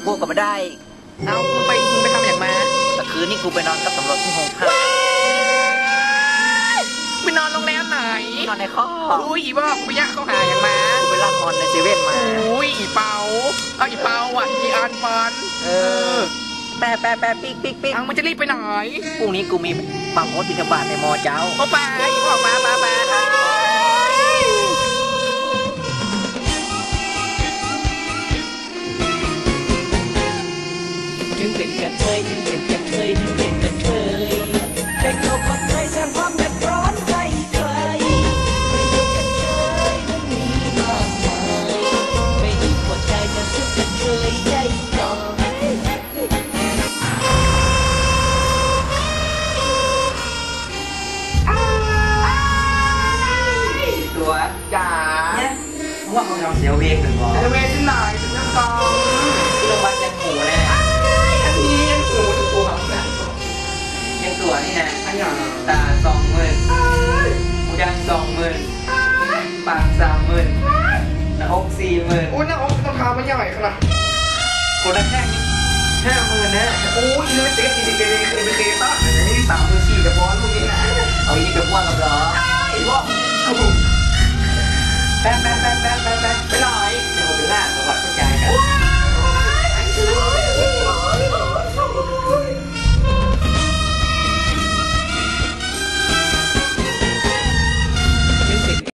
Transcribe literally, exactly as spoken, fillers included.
กูก็ไม่ได้เอามึงไปมึงไปทำอย่างมาแต่คืนนี้กูไปนอนกับตำรวจที่ห้องพักไปนอนโรงแรมไหนนอนในข้ออุ้ยอีบอกไปยะเขาหาอย่างมาไปลากนอนในเซเว่นมาอุ้ยอีเปาเอาอีเปาอ่ะอีอันฟันเออแปะแปะแปะปิ๊กปิ๊กปิ๊กอังมันจะรีบไปไหนพรุ่งนี้กูมีปังโอ๊ตบิณฑบาตในมอเจ้าเขาไปออกมามามาถึงเป็นกระเทยถึงเป็นกระเทยถึงเป็นกระเทยแต่เขาคนไทยสร้างความเดือดร้อนให้ใครไม่ยกกระเทยมันมีมากมายไม่ดีกว่าใจจะสุดกระเทยใหญ่หน่อยตัวจ๋าเนี่ยว่าเขาลองเสียวเวงหนึ่งวะเสียวเวงที่ไหนถึงจะกองที่โรงพยาบาลยังหูเลยอันนี้ยังหูตัวยังตัวนี่นะอันอย่างตาสองหมื่นหูดังสองหมื่นปากสามหมื่นหน้าอกสี่หมื่นโอ้ยหน้าอกต้องพามันใหญ่ขนาดคนละแค่ห้าหมื่นนะโอ้ยนี่ไม่เต๊ะจริงๆเลยเคยไปเคยป่ะอย่างนี้สามหมื่นสี่กับบอลลูกนี้นะเอาอีกกับว่ากับเหรอไอ้บอกแป๊บแป๊บแป๊บแป๊บแป๊บ